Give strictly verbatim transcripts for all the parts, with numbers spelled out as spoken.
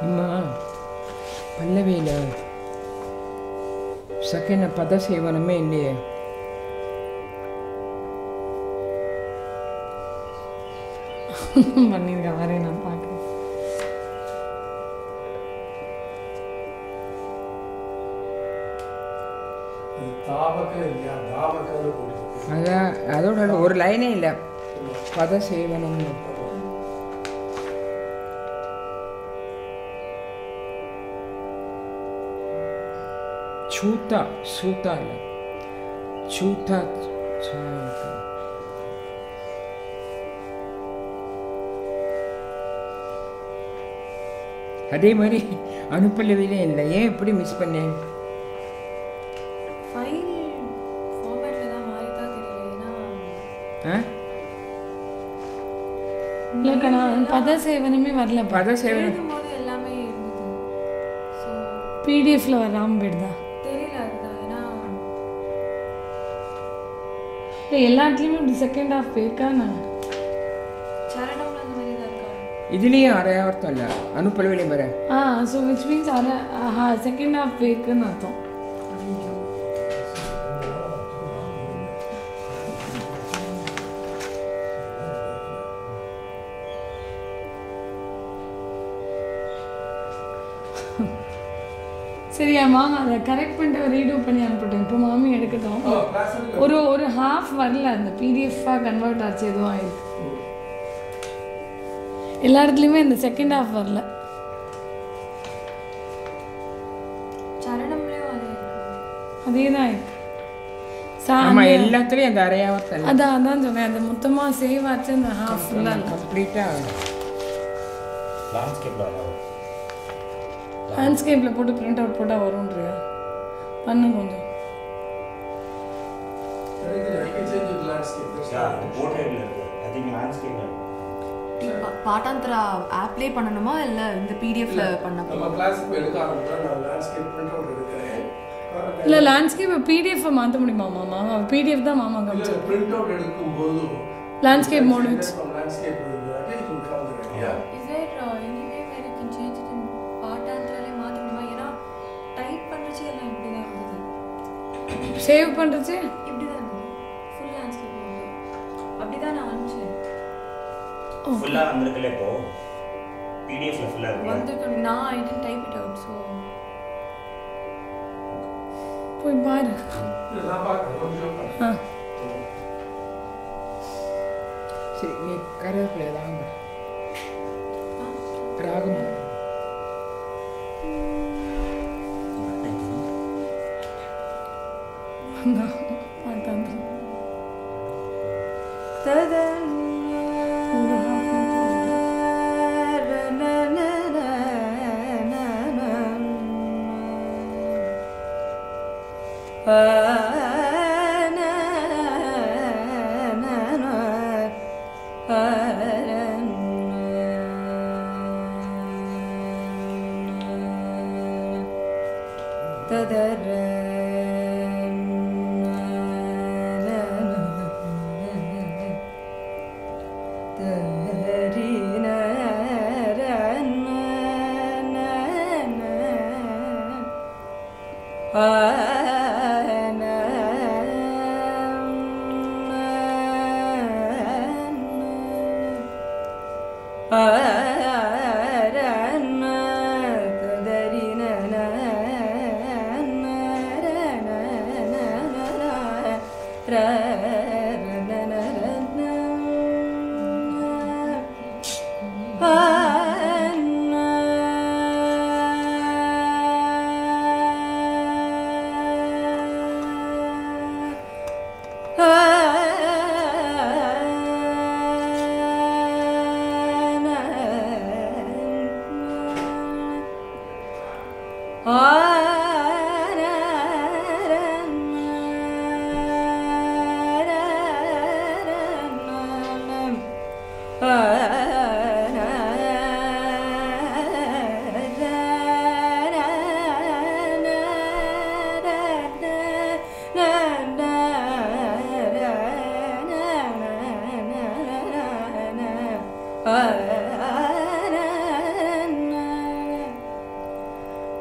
அம்மா பல்லவியில் செகண்ட் பத சேவனமே இல்லையே. பண்ணிருக்க மாதிரி நான் பார்க்குறேன். அதான் அதோட ஒரு லைனே இல்லை பத சேவனம். சூத்தா சூத்தா இல்லை சூத்தா. அதே மாதிரி அனுப்பலவிலே இல்லை. ஏன் எப்படி மிஸ் பண்ணேன்? இல்லைக்கண்ணா பத சேவனமே வரல. பத சேவனம் எல்லாமே பிடிஎஃப்ல வராமல் போயிடுதா தெரியல. இல்லை எல்லாத்துலேயுமே இப்படி செகண்ட் ஹாஃப் போயிருக்காண்ணா. சரணம்ல அந்த மாதிரி தான் இருக்கா? இதுலேயும் அரையாவர்த்தம் இல்லை அனுப்பலவிலையும் வர. ஆ ஸோ விச் மீன்ஸ் அரை செகண்ட் ஹாஃப் போயிருக்குன்னு அர்த்தம். சரியா மாமா அதை கரெக்ட் பண்ணிட்டு ரீடூ பண்ணி அனுப்பிட்டேன். இப்போ மாமி எடுக்கட்டும். ஒரு ஒரு ஹாஃப் வரல, அந்த பிடிஎஃபாக கன்வெர்ட் ஆச்சு, எதுவும் ஆயிருக்கு. எல்லா இடத்துலையுமே இந்த செகண்ட் ஹாஃப் வரல. அதே தான் இருக்கு. எல்லாத்துலேயும் அந்த அரையாவர்த்தம். அதான் அதான் சொன்னேன், அந்த மொத்தமாக சேவ் ஆச்சு அந்த ஹாஃப் ஃபுல்லாக கம்ப்ளீட்டாக. லேண்ட்ஸ்கேப்பில் போட்டு பிரிண்ட் அவுட் போட்டால் வரும்ன்றியா? பண்ணு கொஞ்சம். பாட்டாந்திரா ஆப்லே பண்ணணுமா இல்லை இந்த பிடிஎஃப்ல பண்ணணுமா? இல்லை லேண்ட்ஸ்கேப் பிடிஎஃப் மாற்ற முடியுமா மாமா? பிடிஎஃப் தான் மாமா காமிச்சு லேண்ட்ஸ்கேப் மோட் வச்சு. சேவ் பண்ணுறச்சு இப்படி தான் இருந்தது. ஃபுல் லேண்ட்ஸ்கேப் அப்படி தான் நான் அனுப்பிச்சேன். ஃபுல்லா வந்திருக்கல. இப்போ பிடிஎஃப்ல ஃபுல்லா இருக்கு வந்திருக்கு. நான் I did type it out. So போய் பாரு. ஆ சரி, நீ கருவேப்பிலை வாங்க. ராகம் பாட்டாந்திரா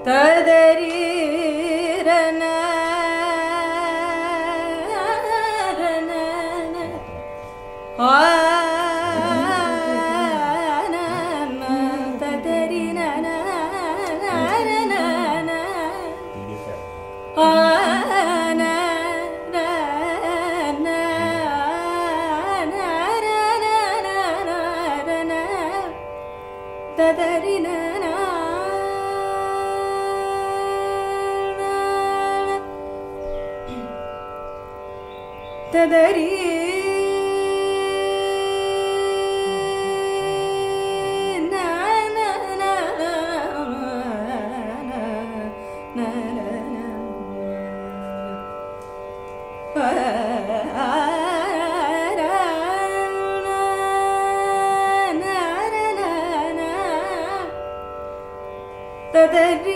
ததரி ரன ஆ ததரி நன ததரி ததரி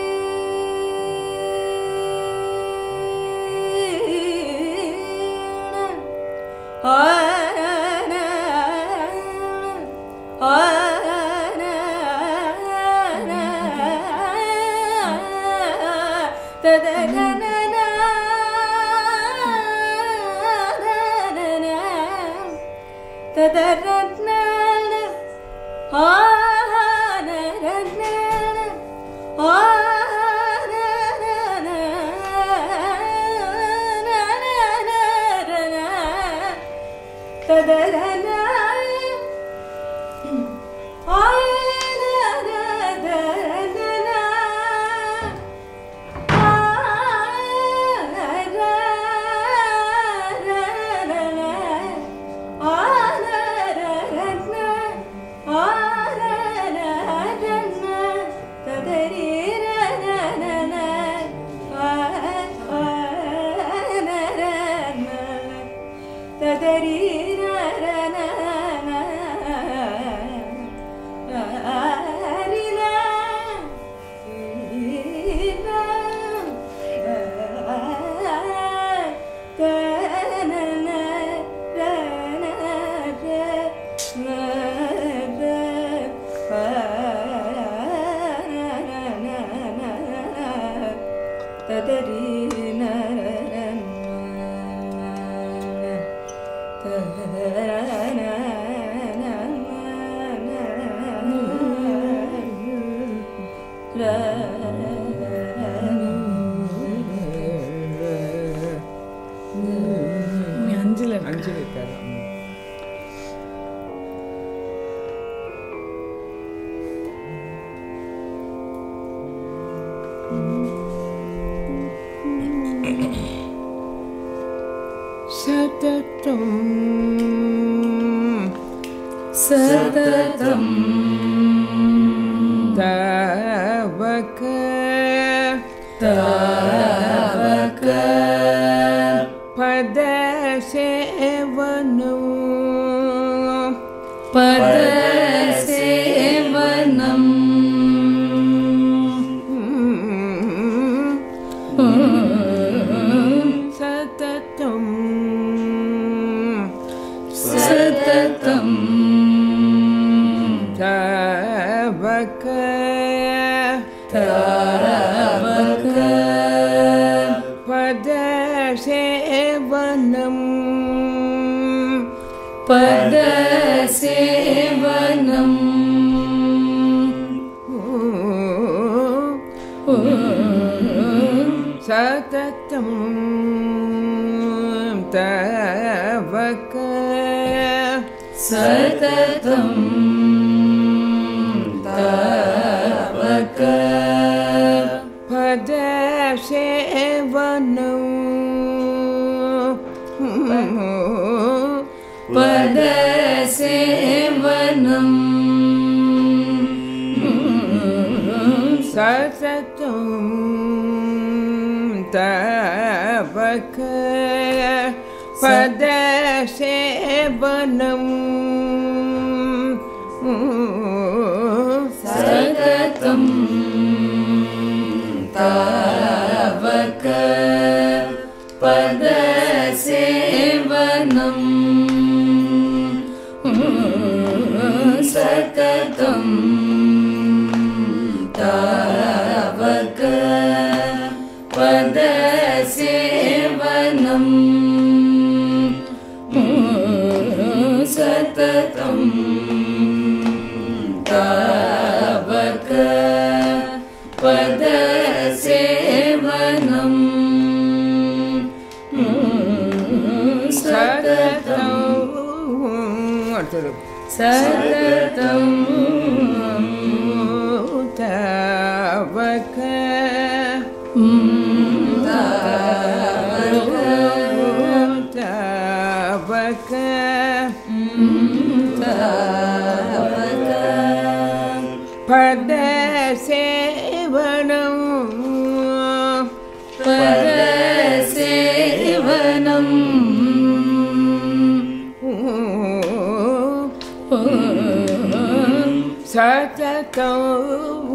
அஞ்சில் அஞ்சில் இருக்காரு. சததம் சததம் தவக தவக பதசேவனம் பதசேவனம் சததம் சததம் தவக தவக பதசேவனம் பதசேவனம் சததம் தவக சததம் தவக பதசேவனம் பதசேவனம் சததம் தவக பதசேவனம் சததம் தவக பதசேவனம் சததம் தவக அடுத்தது சததம் தவக தவக பத சேவனம் பத சேவனம் சததம்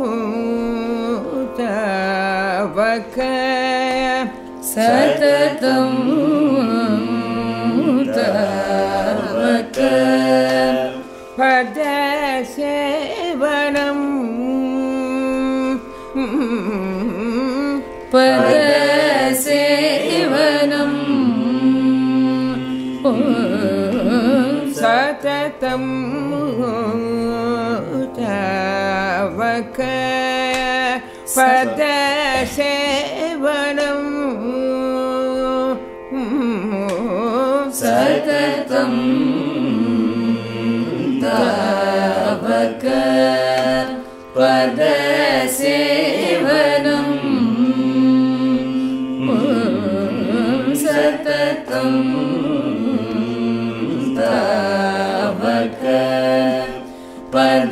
தவக சததம் தவக பத சேவனம் பத சேவனம் சததம் தவக பத சேவனம் சததம் தவக பத சேவனம் சததம் தவக பத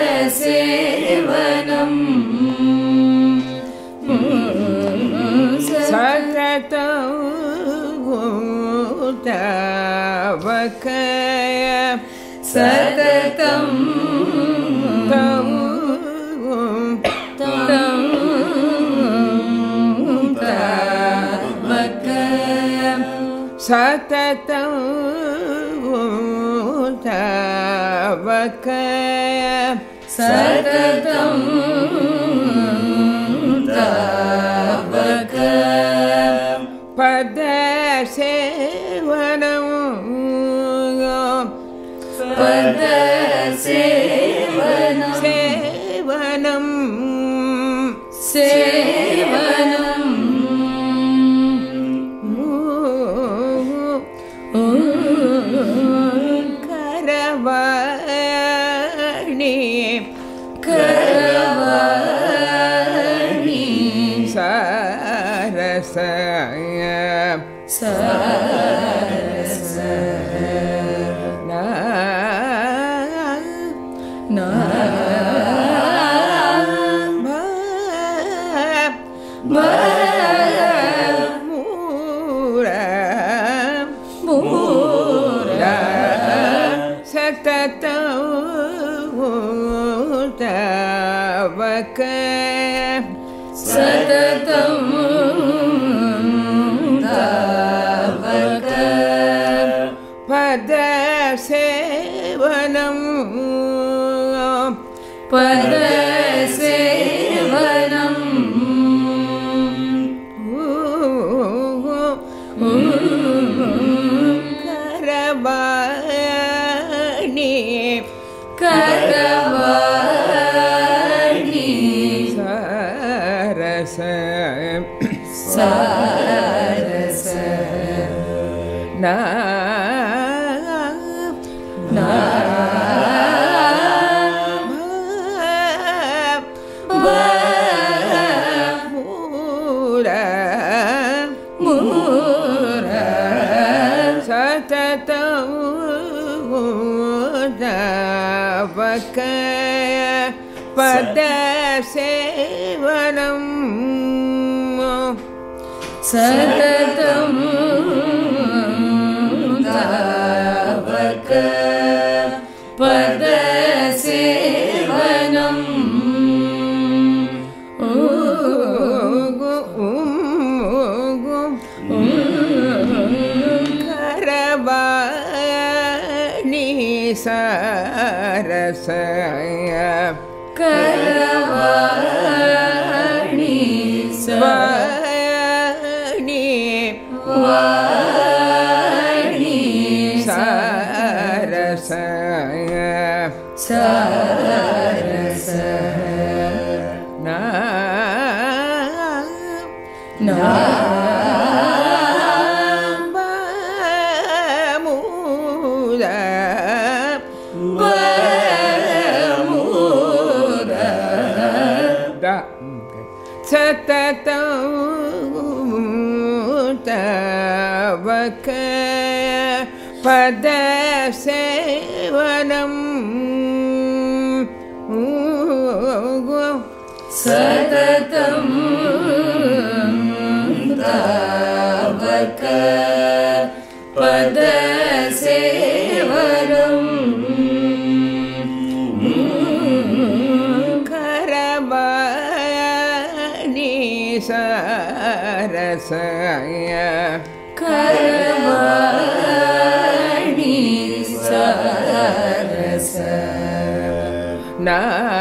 சேவனம் சததம் தவக சததம் தம் தம் தவக சததம் தவக சததம் தவக பத சேவனம் பத சேவனம் சேவனம் சேவனம் கரவாணி கரவாணி சரசய சரச நா நா ப மூர மூர மூர சததம் தவக சததம் தவக பத சேவனம் பத சேவனம் கரவாணி கரவாணி சரச சரச நா நா ப மூர மூர சததம் தவக பத சேவனம் சததம் தவக பத சேவனம் கரவாணி சரசய கரவாணி வாணி வாணி சரசய சரச நா நா ப மூர சததம் தவக பத சேவனம் சததம் தவக பத சேவனம் கரபாணி சரசய கரபாணி சரச நா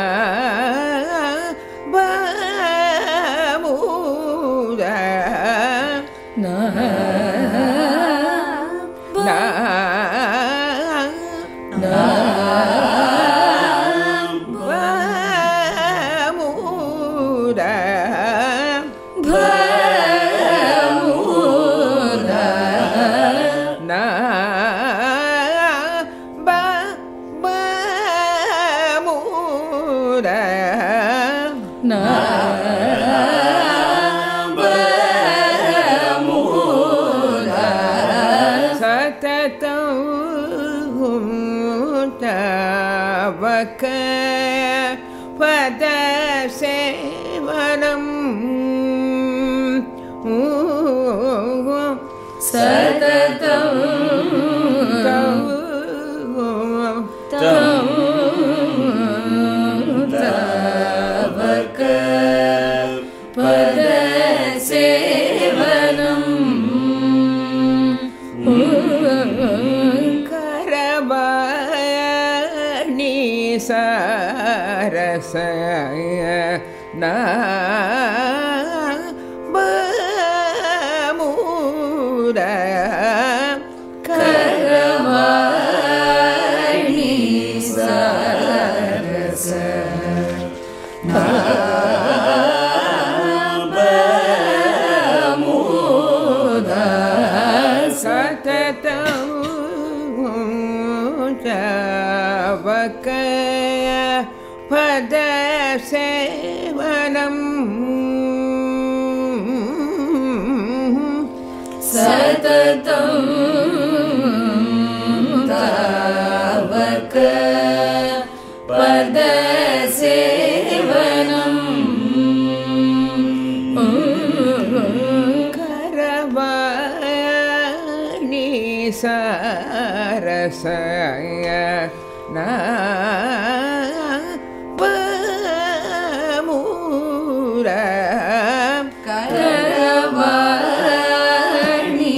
தவக பத சேவனம் சததம் தவக பத சேவனம் கரபாணி சரசய நா பமுர கரபாணி சரச நா பமுர சததம் தவக பத சேவனம் சததம் தவக பத சேவனம் கரபாணி சரசய நா பமுர கரபாணி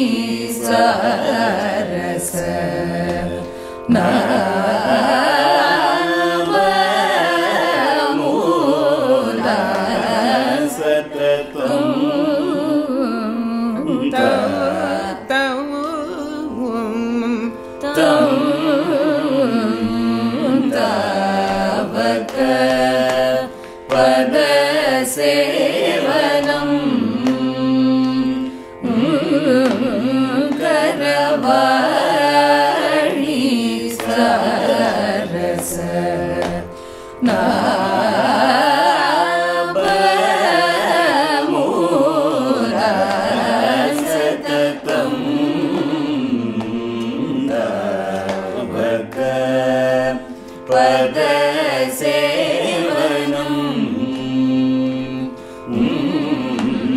சரச நா பமுர சததம் தம் தவக பத சேவனம் கரபாணி சரச நா பமுர சததம் தவக பத சேவனம்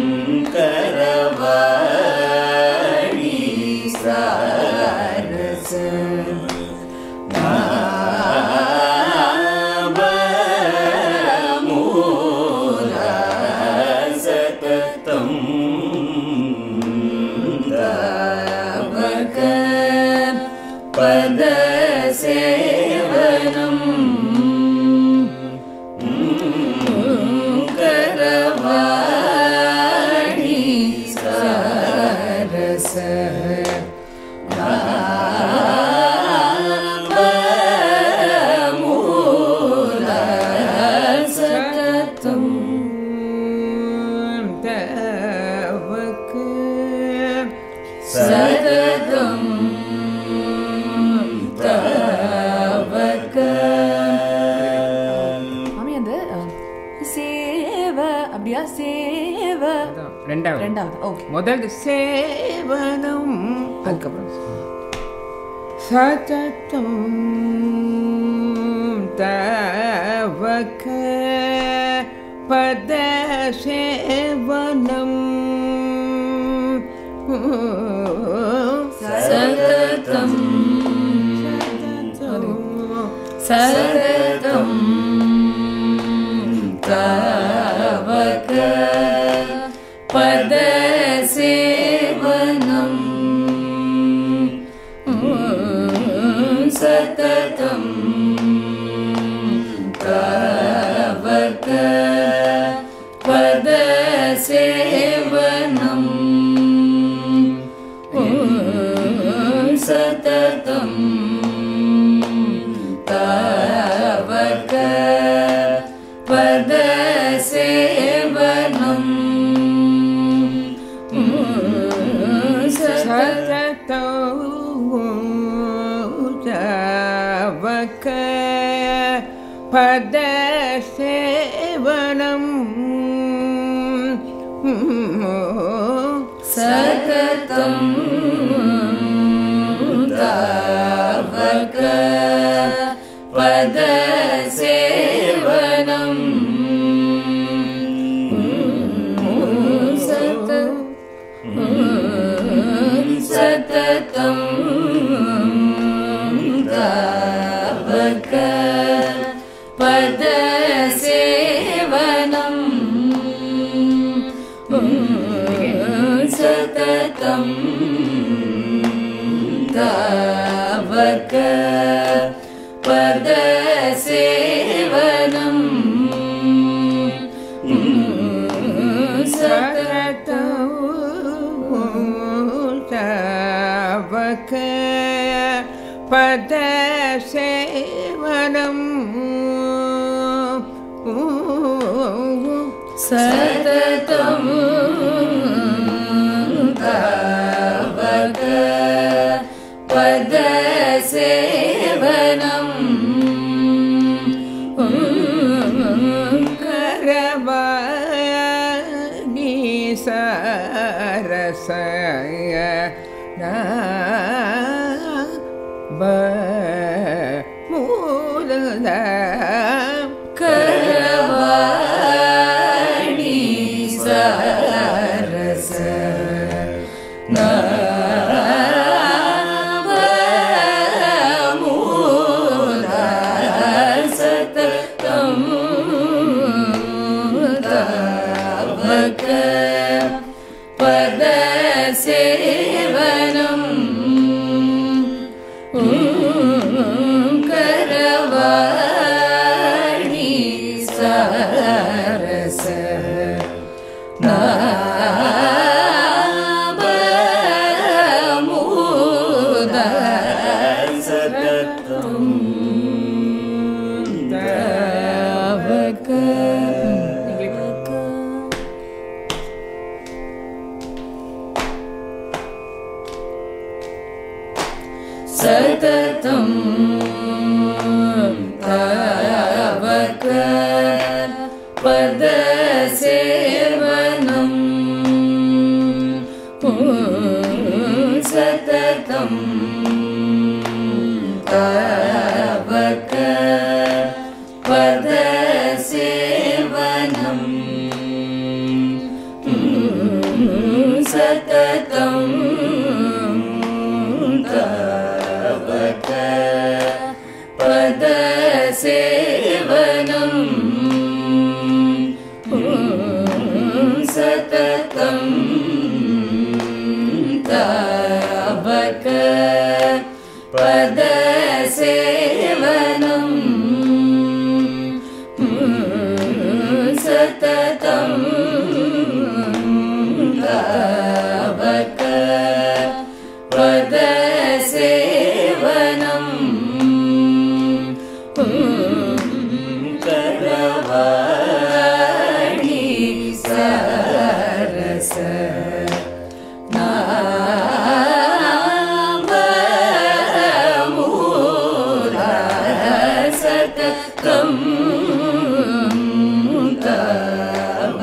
அப்படியா சேவ அதான் ரெண்டாவது ரெண்டாவது ஓகே முதல் சேவனம் அதுக்கப்புறம் சததம் தவக பத சேவனம் சததம் சததம் தவக பத சேவனம் சததம் தவக பத சேவனம் சததம் தவக பத சேவனம் சததம் பத சேவனம் சததம் தவக பத சேவனம் சததம் தவக பத சேவனம் சததம் தவக பத சேவனம் சததம் தவக பத சேவனம் சததம் தவக பத சேவனம் கரவாணி சரசய ப மூல கரவாணி சரச மூல சததம் தவக பத சேவனம் கரவாணி சரச நாபமூத சததம் தவக சததம் தவக பத சேவனம் சததம் தவக பத சேவனம் சததம் தவக பத சேவனம் சததம் தவக பத சேவனம் சததம் தவக பத சேவனம் கரவாணி சரச நாபமூல சததம் தவக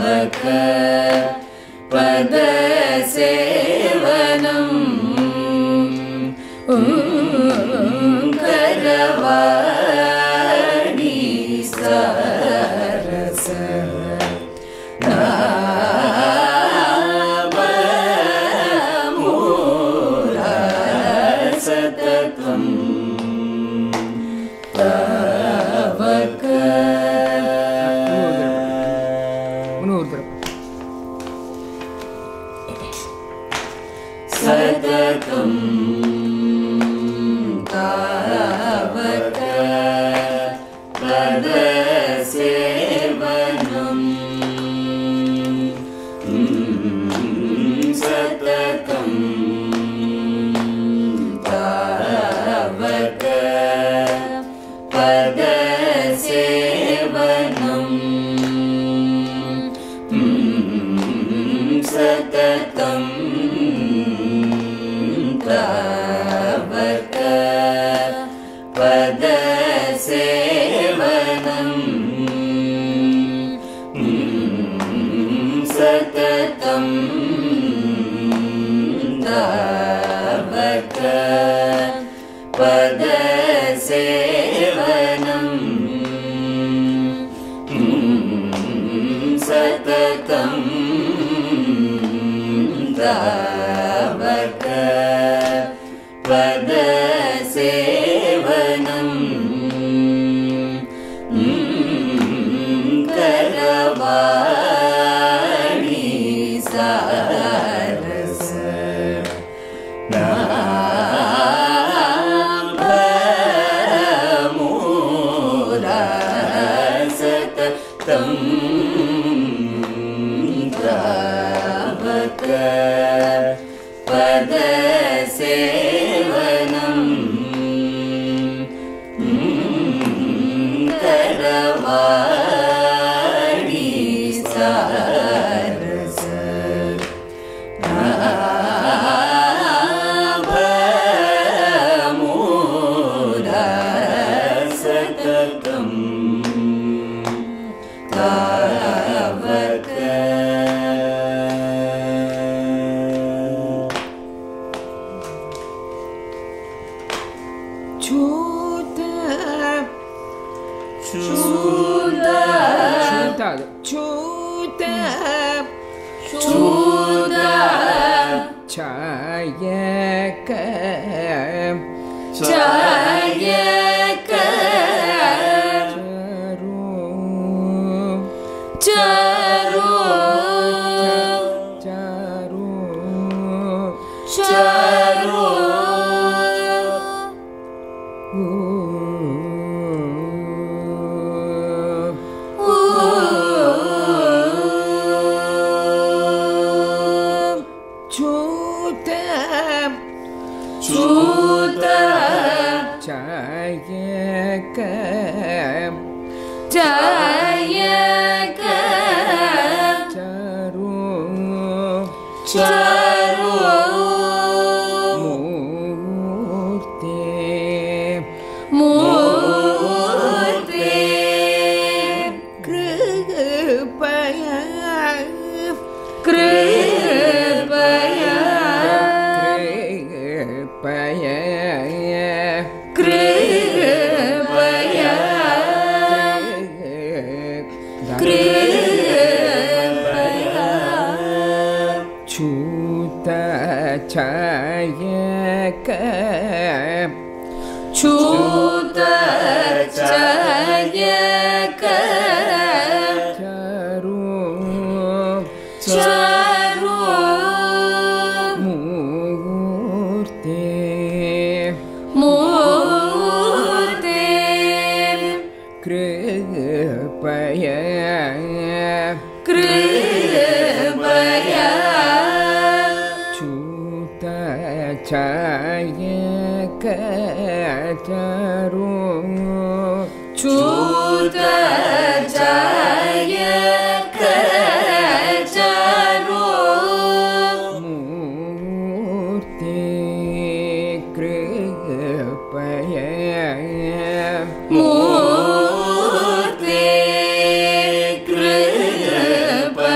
Murti Kripa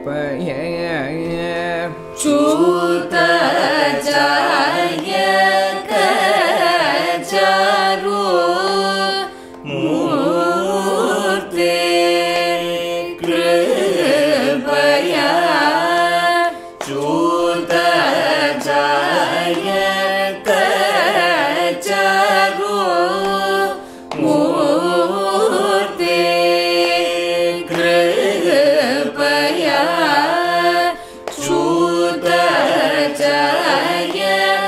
பய சூத ஜாய கஜாரு மூர்த்தே கிருபயா சூத ஜாய கஜாரு மூர்த்தே கிருபயா சூத ஜாய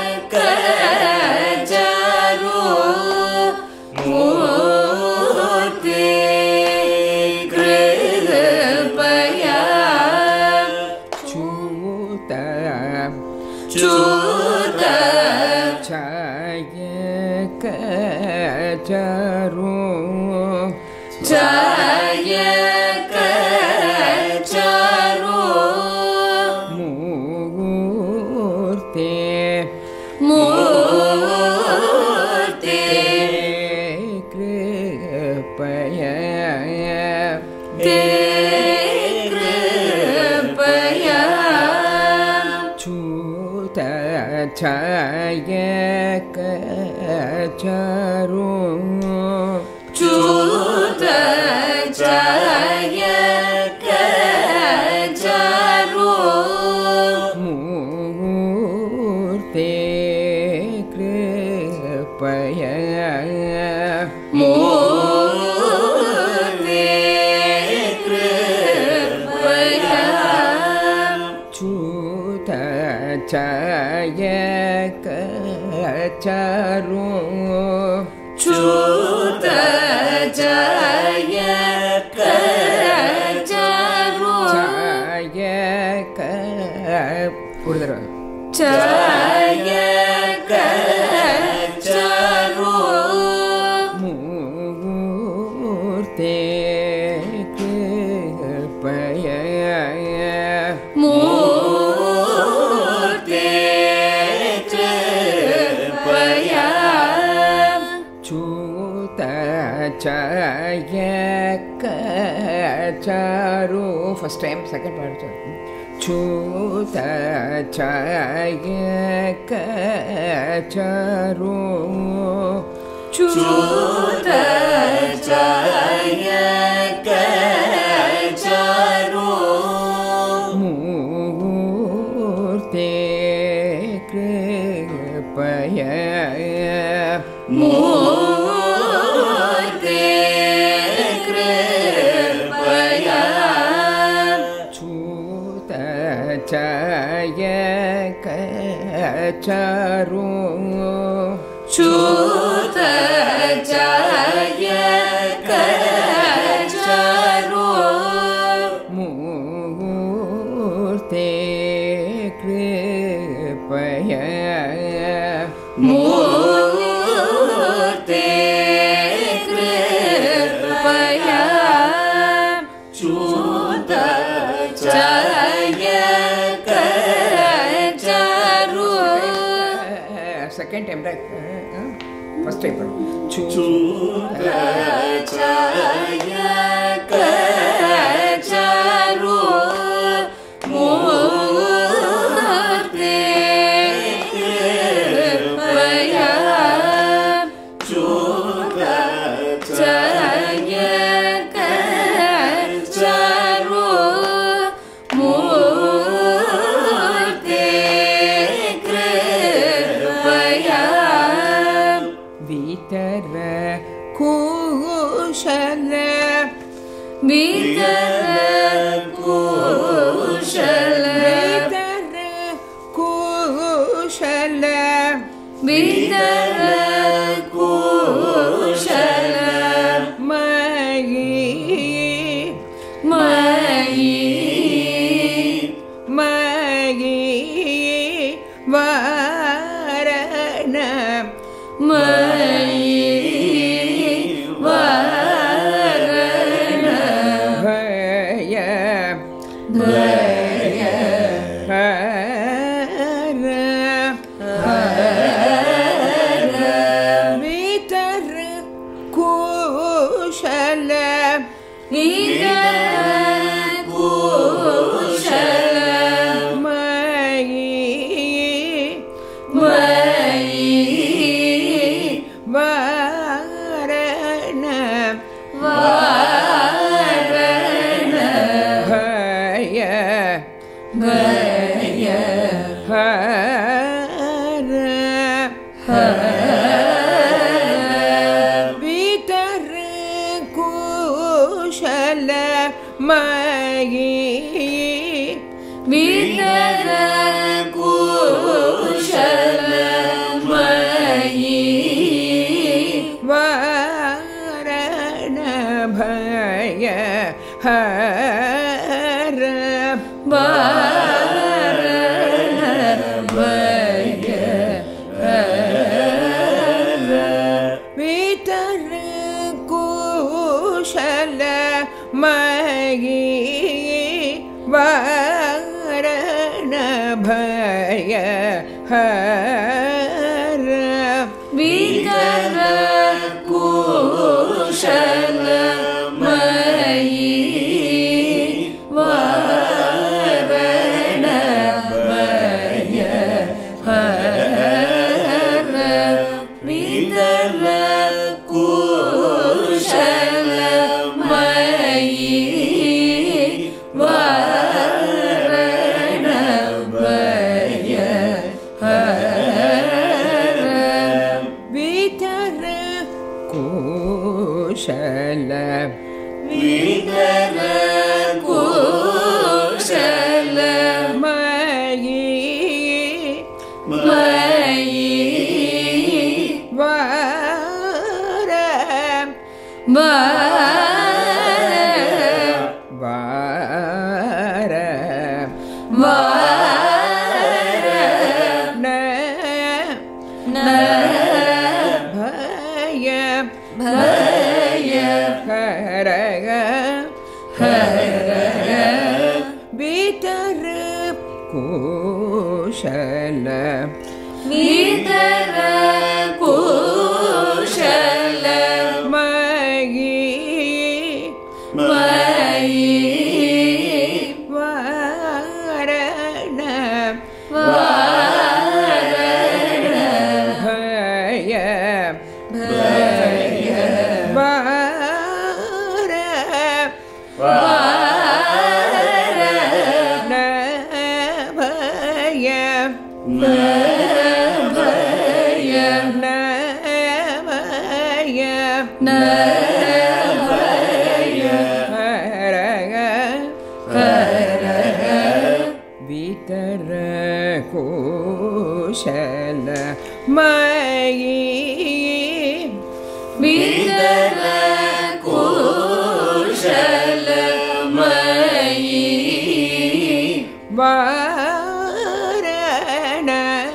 கஜாரு மூர்த்தே கிருபயா சூத சூத ஜாய கஜாரு ஜாய கஜாரு மூர்த்தே மூர்த்தே கிருபய தே கிருபயா சூத ஜாய கஜாரு சூத ஜாய கஜாரு மூர்த்தே கிருபய மூர்த்தே கிருபயா சூத ஜாய கஜாரு சூத ஜாய கஜாரு ஜாய க ஒரு தடவை ஜாய கஜாரு மூர்த்தே கிருபய மூர்த்தே கிருபயா சூத ஜாய கஜாரு ஃபர்ஸ்ட் டைம் செகண்ட் பார்ட் சூத ஜாய கஜாரு சூத ஜாய கஜாரு மூர்த்தே கிருபய மூர்த்தே கிருபயா சூத ஜாய கஜாரு சூத ஜாய கஜாரு மூர்த்தே கிருபய மூர்த்தே கிருபயா சூத ஜாய கஜாரு செகண்ட் டைம் ஃபர்ஸ்ட் டைம் சூத ஜாய கஜாரு மூர்த்தே கிருபயா சூத ஜாய கஜாரு மூர்த்தே கிருபயா விதர குஷல விதர குஷல விதர குஷல விதர குஷல மயி மயி மயி வாரண மயி வாரண भय भय हर हर भय हर भीतर कुशल मयि भीतर कुशल मयि वरण भय हर वारण भय हर भीतर कुशल मयि वरण भय हर भीतर कुशल मयि वारण भय हर भीतर कुशल मयि वारण भय हर भीतर कुशल भीतर कुशल मयि मयि वार वार वार वार न न भय भय हर हर भीतर कुशल भीतर कुशल मयि मयि वारण वारण भय भय वार वारण न भय न भय न भय न भय हर हर भीतर कुशल मयि भीतर कुशल मयि वारण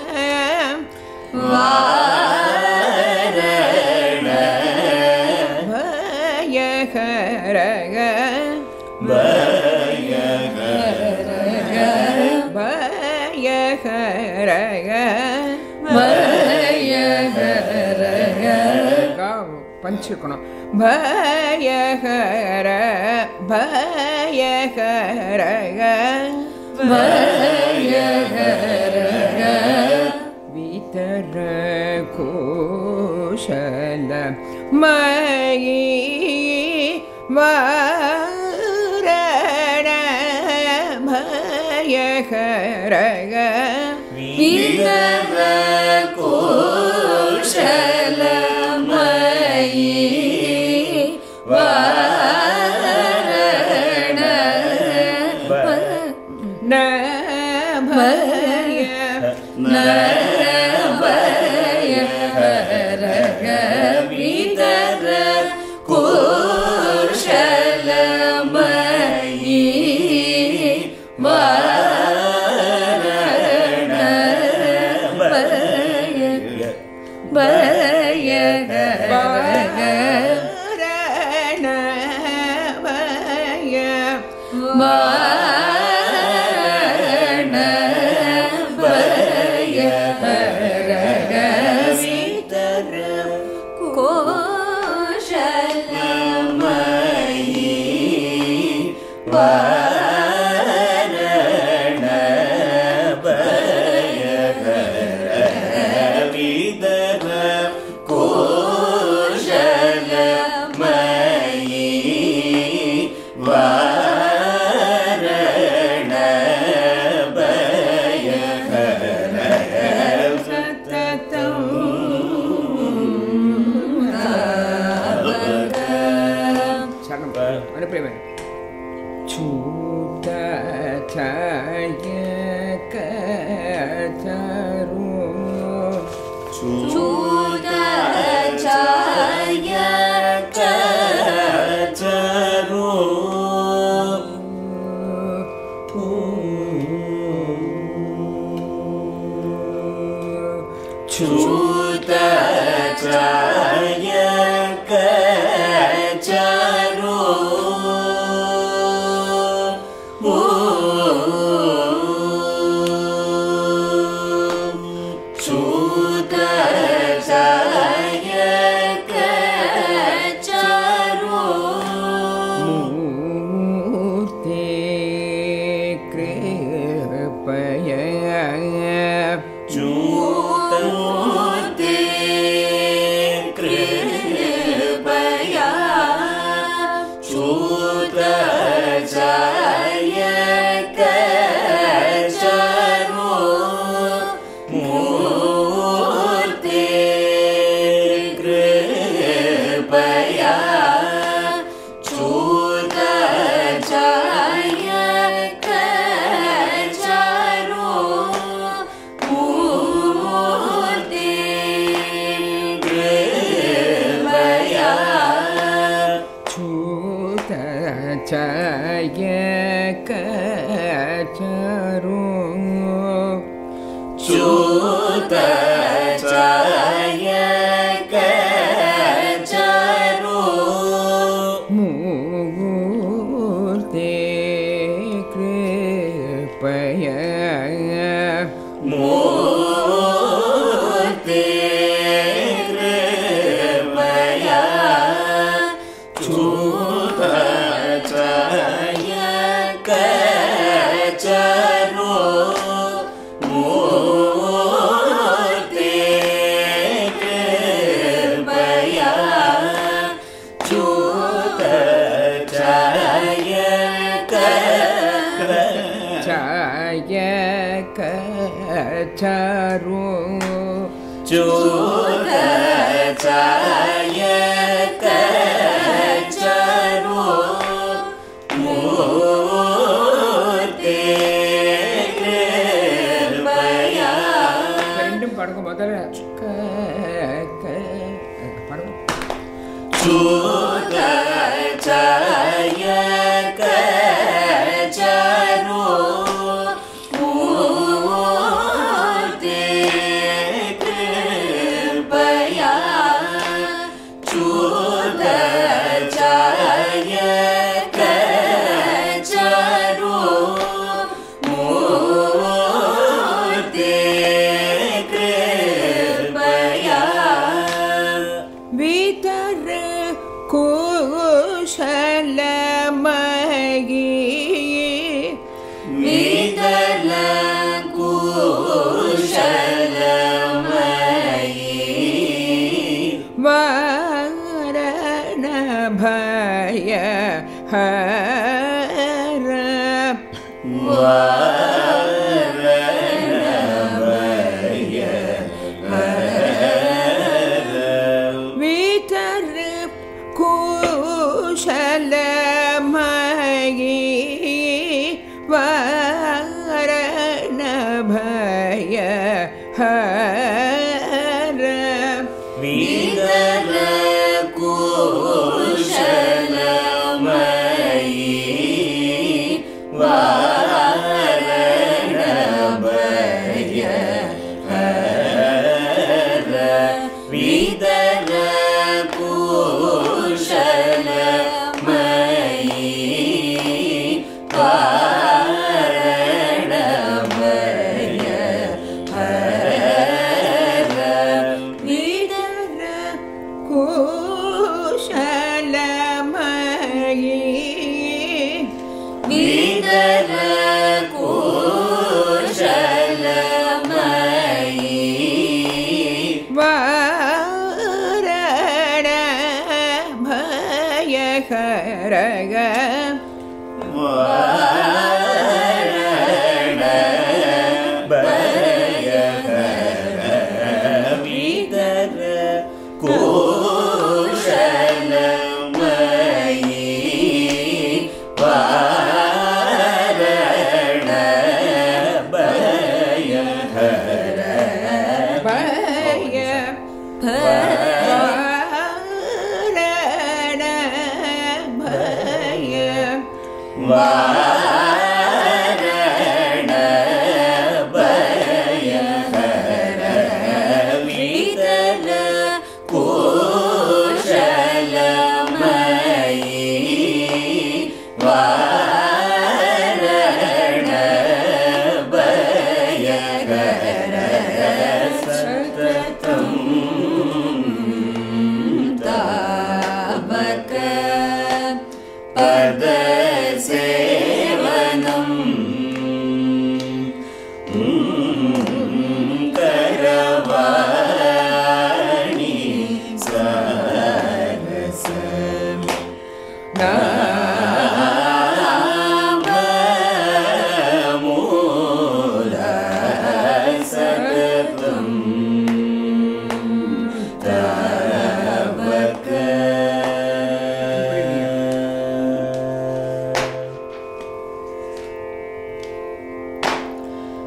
वारण भय हर भय भय हर भय हर पंचुकணும் भय हर भय हर भय हर भीतर कुशल मयि वारण भय हर भीतर कुशल मयि वारण न भय न भय हर भीतर कुशल मयि वारण भय भय वारण भय वारण भय हर भीतर வீதர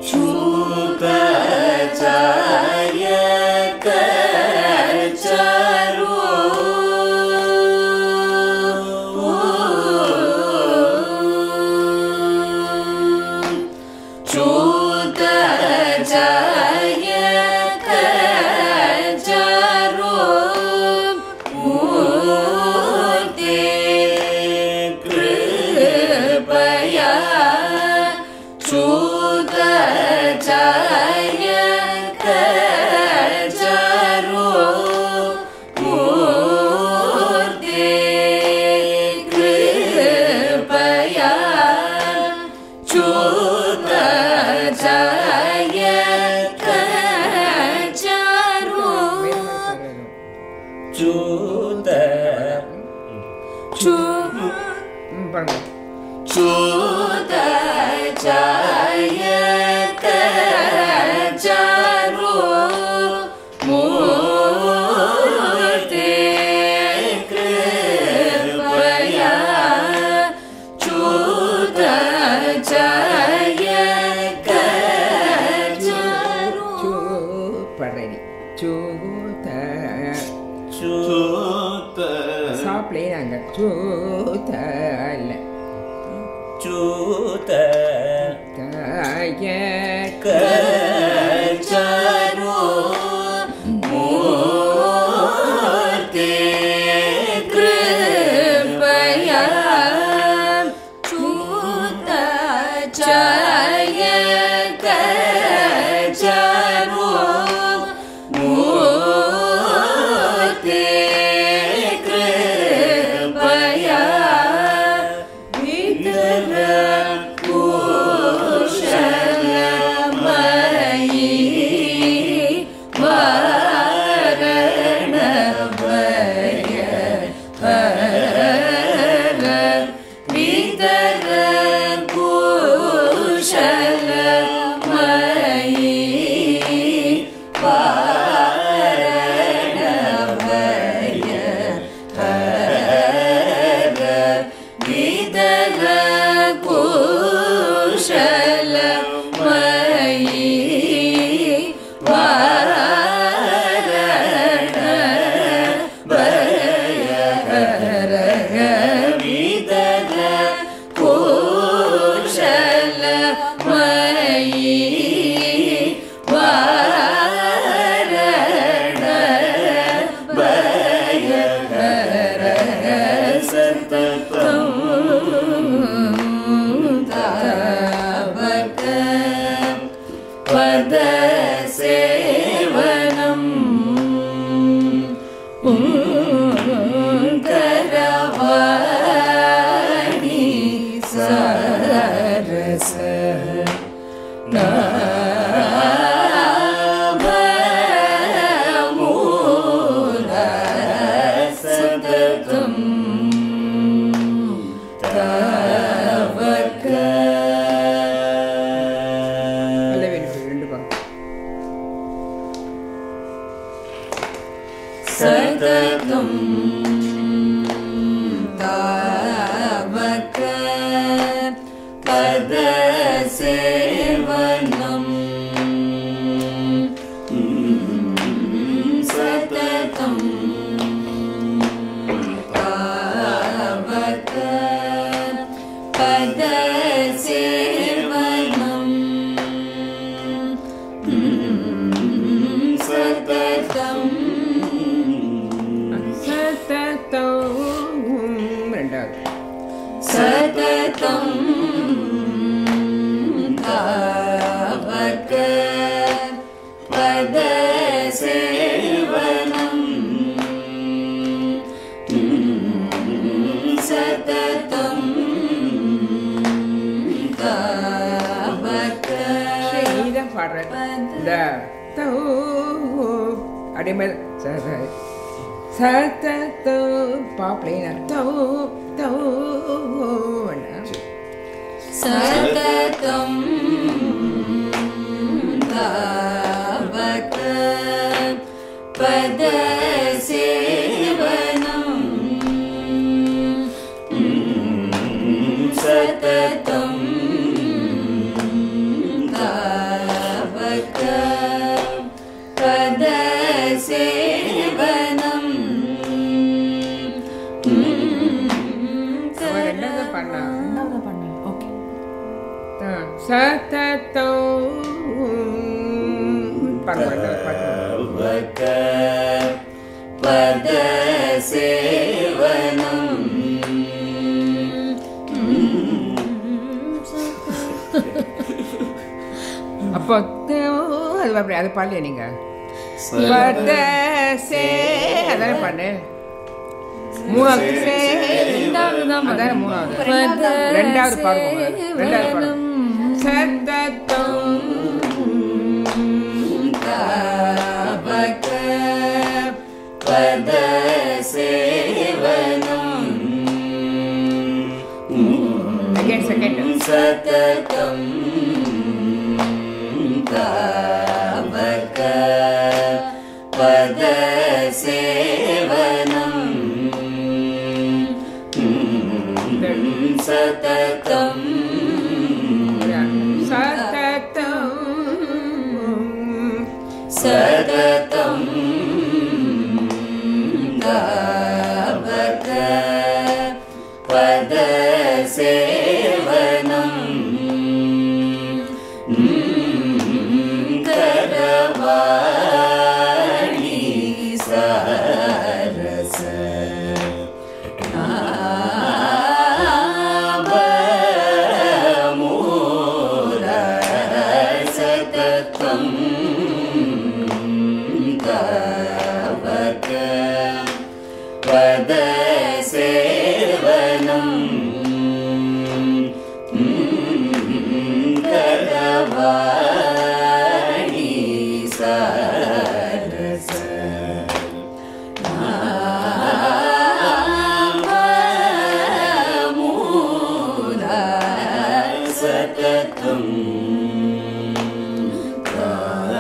Satatam சததோ பாருங்க பாருங்க பத சேவனம் அப்போ அது அப்படி அது பாடலையா நீங்க பத சே அதானே பாடு மூணாவது சே அதானே மூணாவது ரெண்டாவது பாடுங்க ரெண்டாவது பாடுங்க சததோ தாபக பத சேவனம் again second சததம் தாபக பத சேவனம் சததம் சததம் சததம் தாபக பத சேவனம் கரவாணி சாரச ஆபமூல சததம் தாபக பத சேவனம் கரவாணி சாரச ஆபமூல சததம் தாபக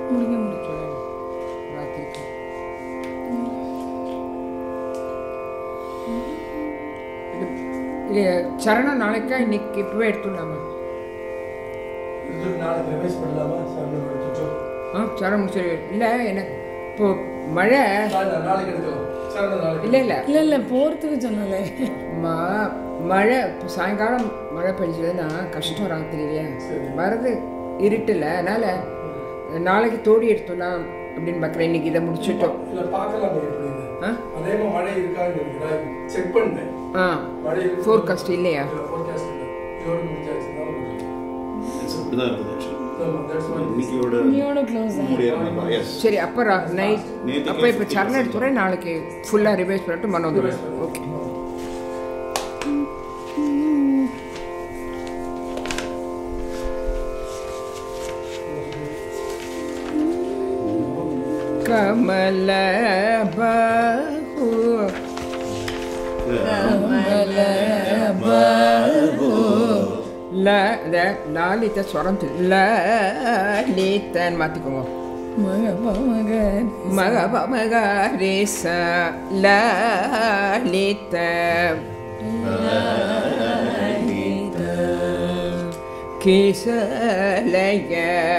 முடிக்க முடியும். ராத்திரிக்கு இல்லையா சரணம் நாளைக்கா இன்னைக்கு இப்பவே எடுத்துடலாமா? ஆ சரணம் முடிச்சு இல்லை எனக்கு இப்போ மழை இல்லை இல்லை இல்லை இல்லை போகிறதுக்கு சொன்னலே மா மழை இப்போ சாயங்காலம் மழை பெஞ்சதுன்னா கஷ்டம் ராத்திரியிலையா வரது இருட்டில் அதனால் நாளைக்கு தோடி எடுத்துடலாம் அப்படின்னு பார்க்குறேன். இன்னைக்கு இதை முடிச்சுட்டோம். ஆ ஃபோர்காஸ்ட் இல்லையா? சரி அப்போ நைட் அப்போ இப்போ சரணம் எடுத்துறேன். நாளைக்கு ஃபுல்லாக ரிவைஸ் பண்ணிட்டு மன வந்துடுவேன். ஓகே கமல பாஹு கமல பாஹு ல த லாலித ஸ்வரம் லித்தன்னு மாற்றிக்கோங்க. மக மக மக மக ரே ச லித்த கேசலய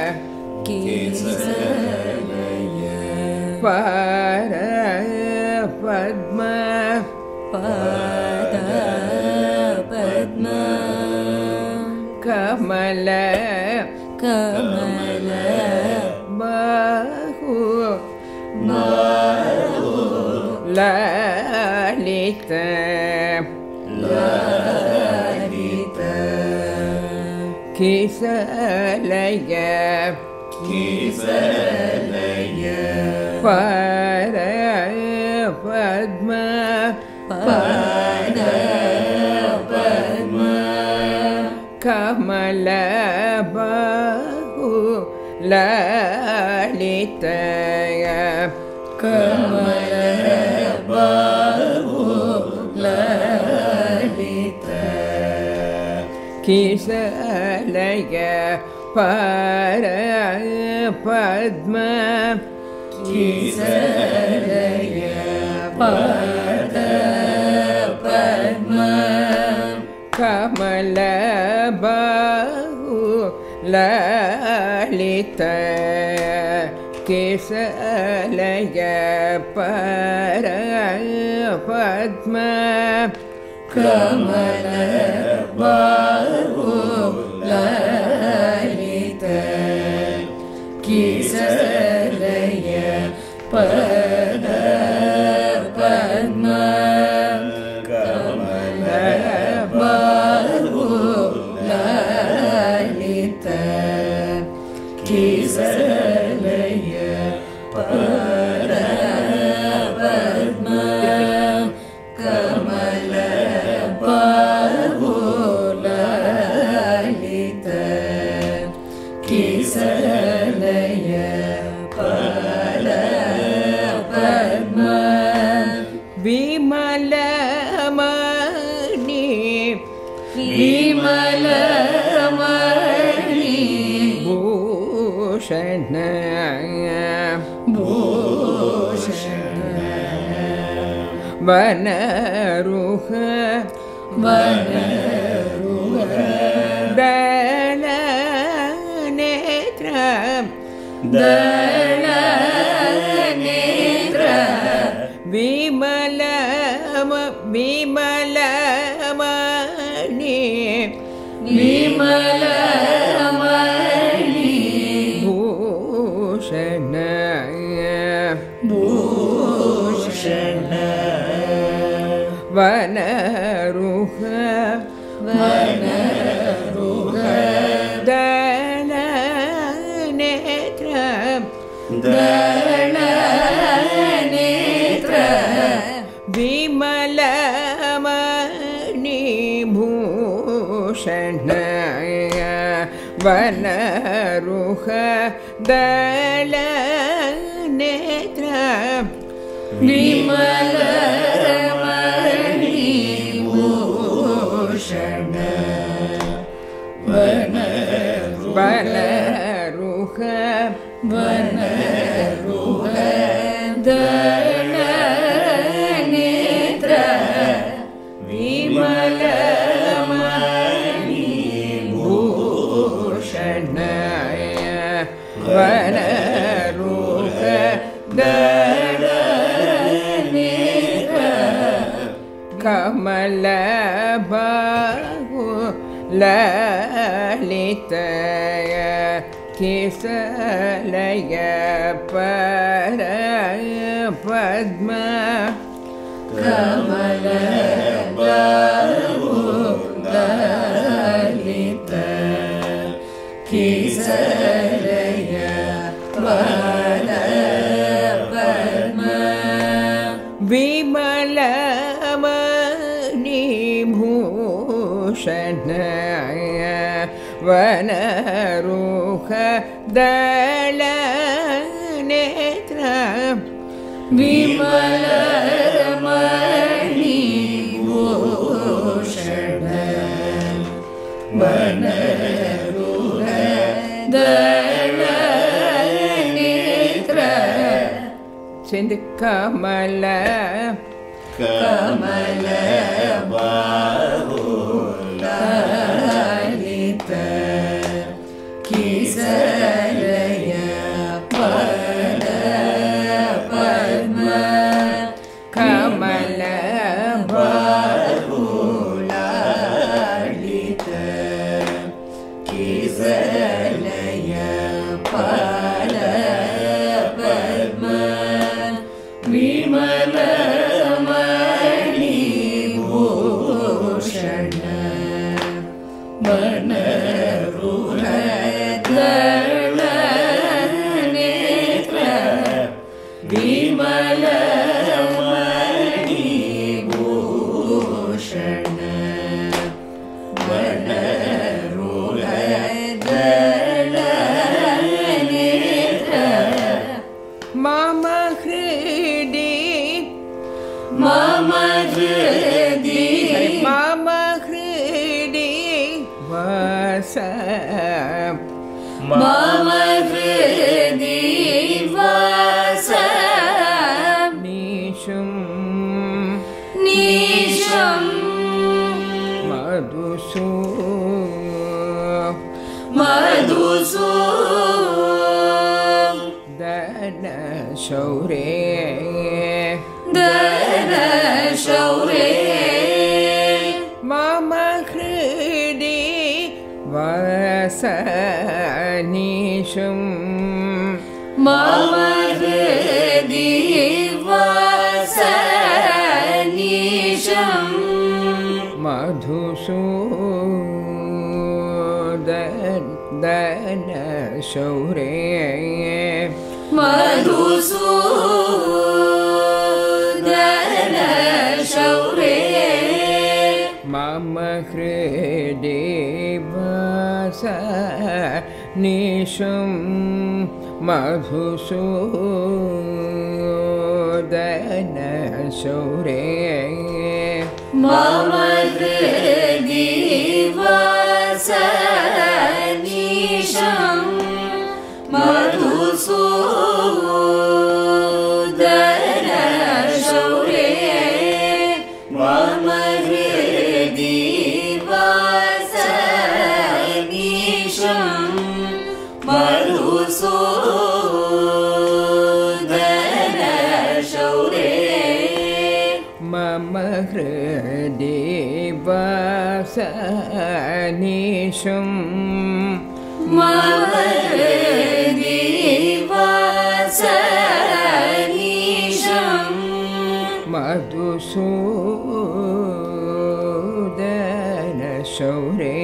பர பத்ம பத பத்ம கமல கமல பாஹு பாஹு லலித லலித கேசலய கேசலய பர பத்ம பத பத்ம கமல பாஹு லலித கமல பாஹு லலித கேசலய பர பத்ம கேசலய பத பத்ம கமல பாஹு லலித கேசலய பர பத்ம கமல பாஹு லலித கேசலய பத பத்ம கமல பாஹு லலித கேசலய பத பத்ம கமல பாஹு லலித கேசலய பத பத்ம விமலமணி விமலமணி பூஷண பூஷண வனருஹ வனருஹ தள நேத்ர தள நேத்ர விமலம விமலமணி விமலமணி பூஷண பூஷண வனருஹ வனருஹ தள நேத்ர தள நேத்ர விமலமணி பூஷண வனருஹ தள நேத்ர விமலமணி பூஷண வனருஹ வனருஹ வன नेत्र विमलमणि भूषण वनरूह दल नेत्र कमल बाहु ललितय केसलय पर पद्म कमल बाहु ललित केसलय पर पद्म विमल मणि भूषण वनरूह दल नेत्र विमल मणि भूषण वनरूह दल नेत्र सिंध कमल कमल बाहु ललित केसलय पर पद्म कमल बाहु ललित केसलय पर पद्म विमल मणि भूषण वनरूह दल नेत्र विमल मणि भूषण वनरूह दल नेत्र मम हृदि मम हृदि मम हृदि वस मम हृदि वस निशुं निशुं मधुसू मधुसू दन शौरे दन शौरे मम हृदि वस निशुं मम हृदि वस निशुं मधुसूदन शौरे मधुसूदन शौरे मम हृदि वस निशुं मधुसूदन शौरे मम हृदि वस निशुं मधुसूदन शौरे मम हृदि वस निशुं मधुसूदन शौरे मम हृदि वस निशुं मम हृदि वस निशुं मधुसूदन शौरे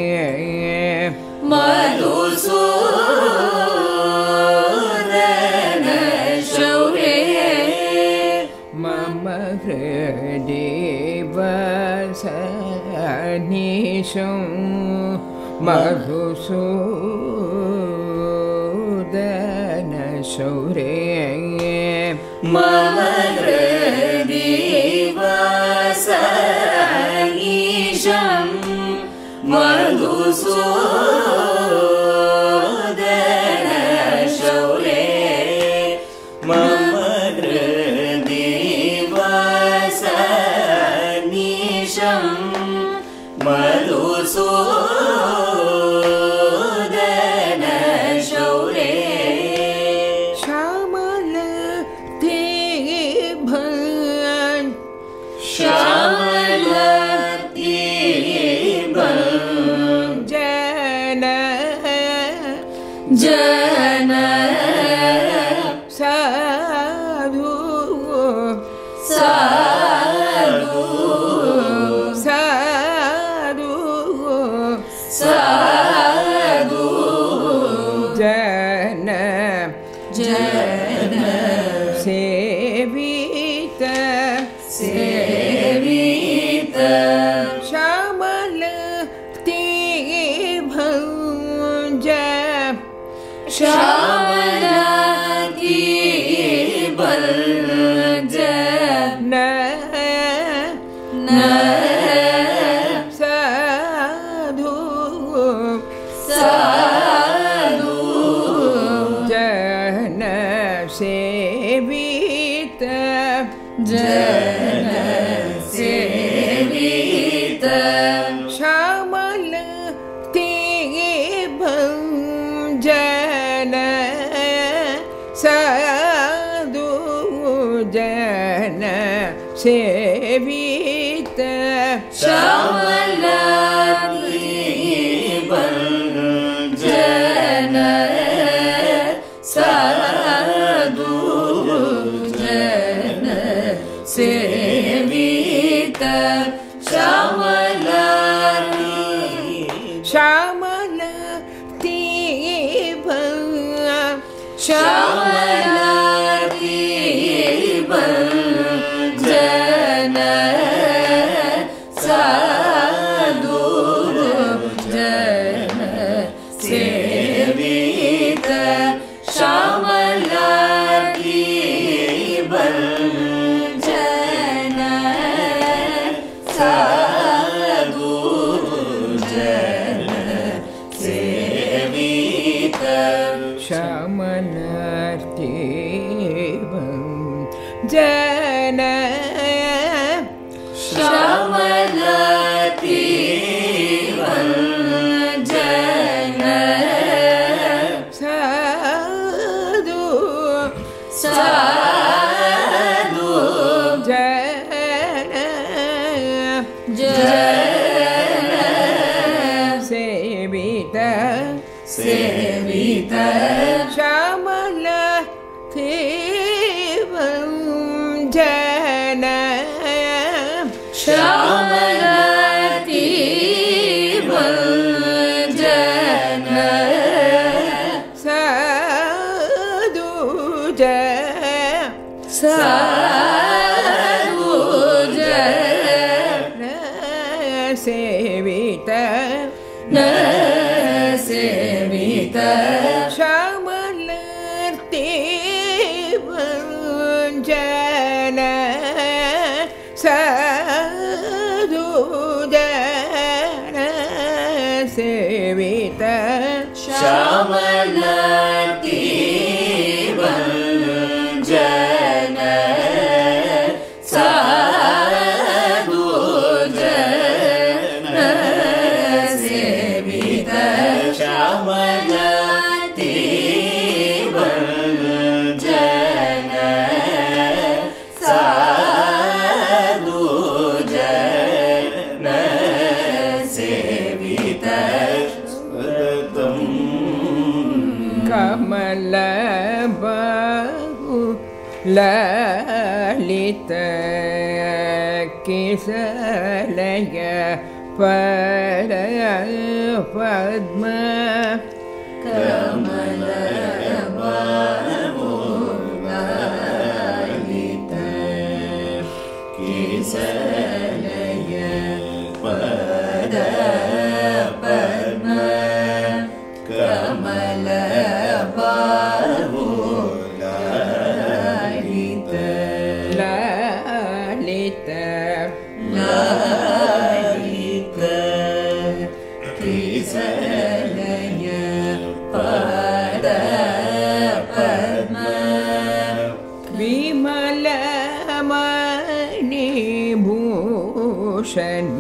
मधुसूदन शौरे मम हृदि वस निशुं मधुसूदन शौरे मम हृदि वस निशुं मधुसूदन शौरे சேவித சேவித ஷாமல தீபஞ்ச ஷாமலதி பல்ஜ ந ந சாது சாது ஜன சேவித ஜன சேவித ஷாமல தீபஞ்ச சாது ஜன சேவித ஷாமலதி பல்ஜ சாது ஜன சேவித ஷாமலதி ஷாமல தீப ஷாமலதி பல்ஜ சாது ஜன சேவித ஷாமலதி பல்ஜ சாது ஜன சேவித ஷாமலதீபம் ஜன ஷாமலதி ஜன சாது சாது ஜன ஜன சேவித சேவித ஷாமலதீபம் ஜன ஷாமலதி ஜன சாது ஜன சாது ஜன சேவித ந சேவித ஷாமலதீபம் ஜன சாது ஜன சேவித ஷாமலதி ஜன சாது ஜன சேவித ஷாமலதி ஜன சாது ஜன சேவித கமல பாஹு லலித கிசலய பர பத்ம கமல பாஹு லலித கிசலய பர பத்ம கமல பாஹு லலித லலித லலித கிசலய பர பத்ம விமல மணி பூஷண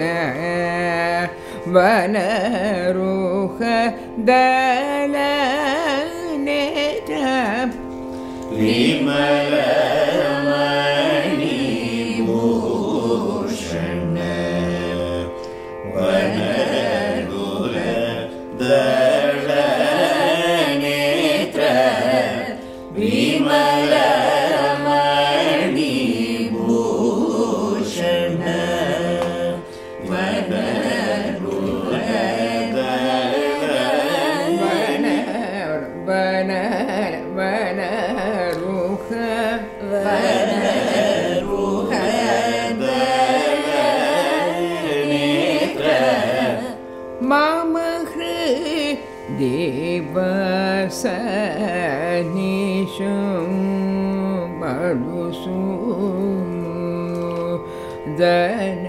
வனருக தல நேர விமல மணி பூஷண வனருக தல நேத்ர விமல மணி பூஷண வனருக வன வன வனருக मधुसूदन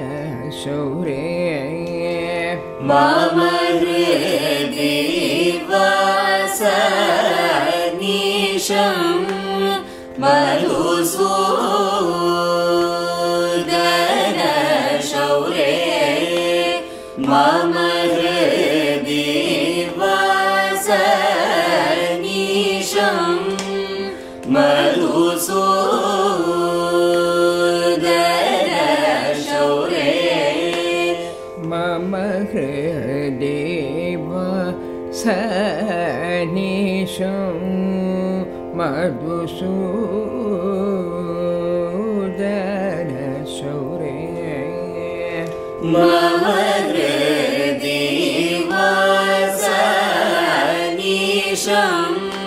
शौर्ये मम हृदि वासनीशं मधुसूदन शौर्ये मम हृदि वासनीशं मधुसूदन शौर्ये मम हृदि वासनीशं मधुसूदन शौर्ये मम हृदि वासनीशं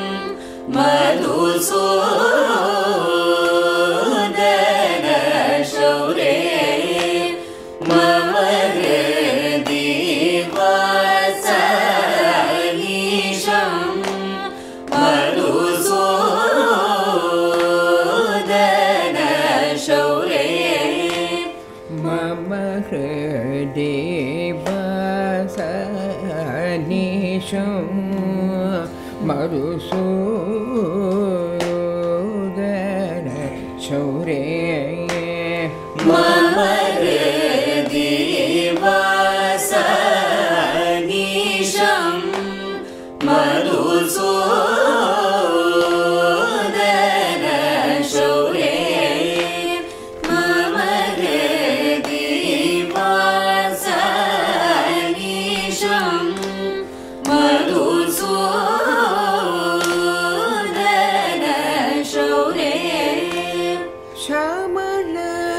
मधुसूदन शौर्ये मम हृदि वासनीशं मधुसूदन शौर्ये मम हृदि वासनीशं मधुसूदन शौर्ये मम हृदि वासनीशं मधुसूदन शौर्ये मम हृदि वासनीशं मधुसूदन शौर्ये श्यामल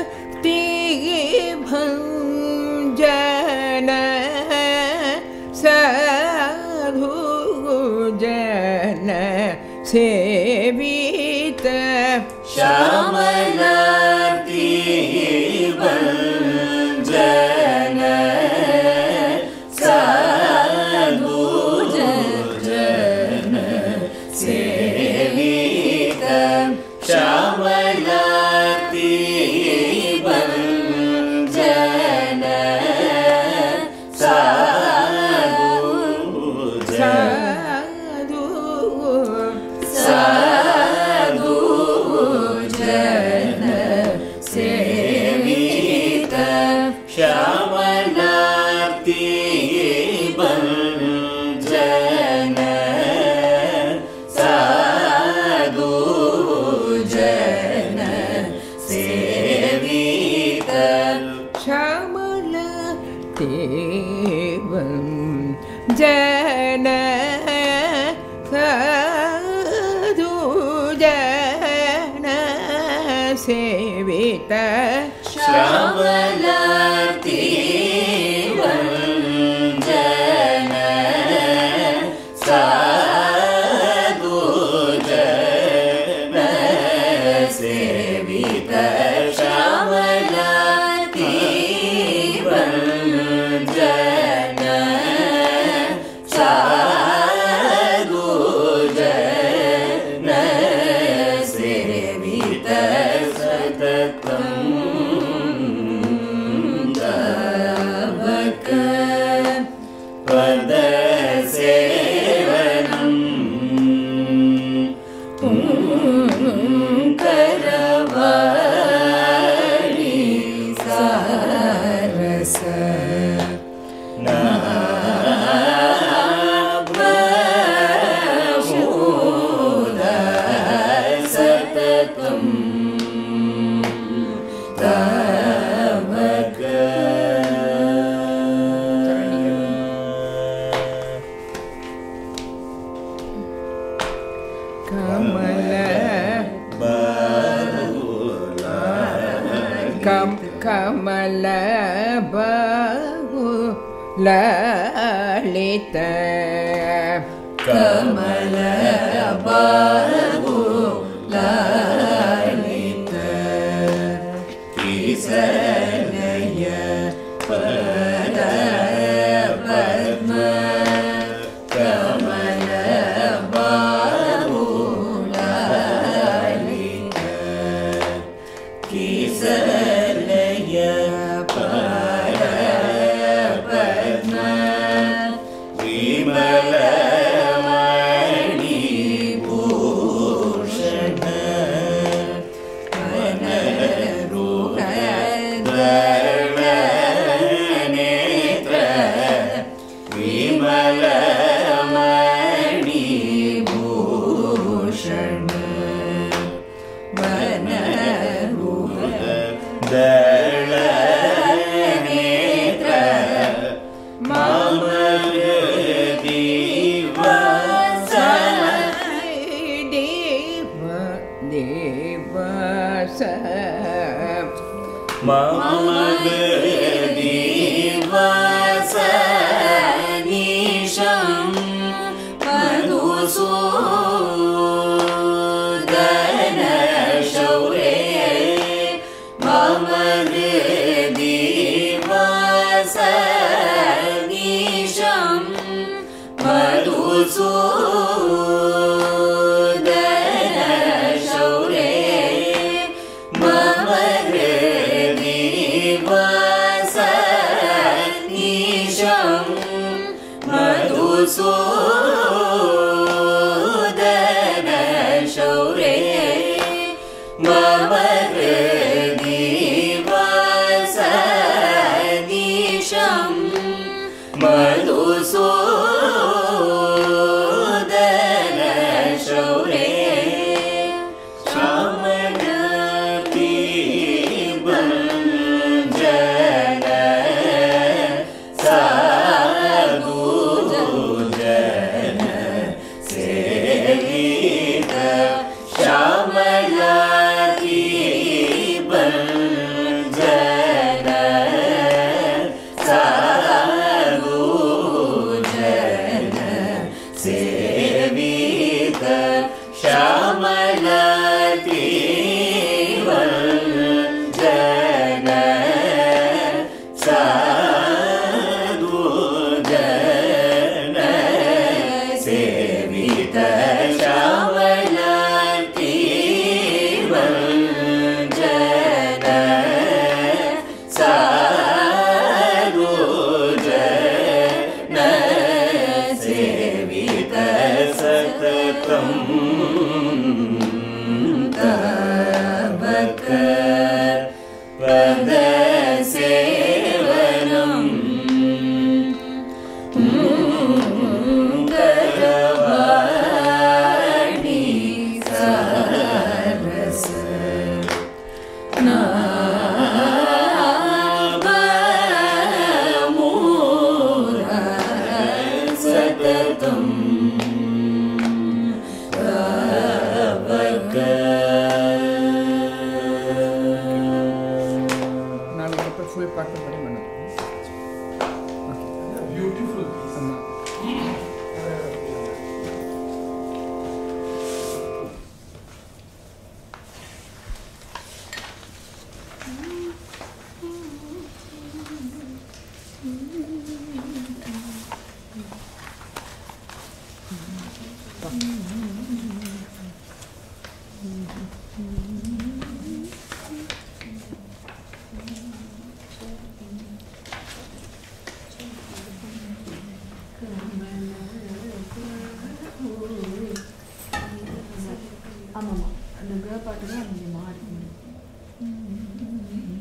भञ्जन साधुजन सेवित श्यामलाति भञ्जन साधुजन सेवित श्यामलाति भञ्जन साधु साधुजन सेवित श्यामलाति भञ्जन साधुजन सेवित श्यामल जन साधुजन सेवित श्यामलाति भञ्जन साधुजन सेवित श्यामलाति भञ्जन साधुजन सेवित सततं तवक पदसेवनं पुंकरवाणी सारस नाभमूल सततं तवक कमल कम कमल बहु ललित कमल बहु ललित किसनय पद पद्म कमल बहु ललित ஆமாம்மா அந்த கேர்ள் பாட்டு தான் நீங்கள் மாறி